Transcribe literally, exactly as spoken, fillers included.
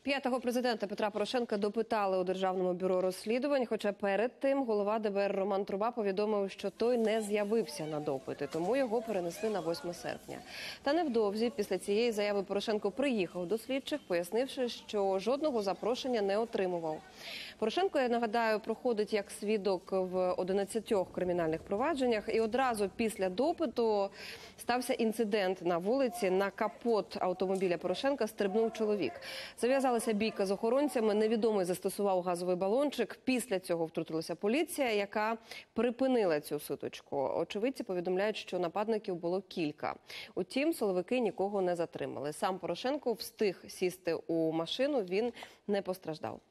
П'ятого президента Петра Порошенка допитали у Державному бюро розслідувань, хоча перед тим голова Д Б Р Роман Труба повідомив, що той не з'явився на допити, тому його перенесли на восьме серпня. Та невдовзі після цієї заяви Порошенко приїхав до слідчих, пояснивши, що жодного запрошення не отримував. Порошенко, я нагадаю, проходить як свідок в одинадцятьох кримінальних провадженнях, і одразу після допиту стався інцидент на вулиці. На капот автомобіля Порошенка стрибнув чоловік. Зав'язалася бійка з охоронцями, невідомий застосував газовий балончик. Після цього втрутилася поліція, яка припинила цю сутичку. Очевидці повідомляють, що нападників було кілька. Утім, силовики нікого не затримали. Сам Порошенко встиг сісти у машину, він не постраждав.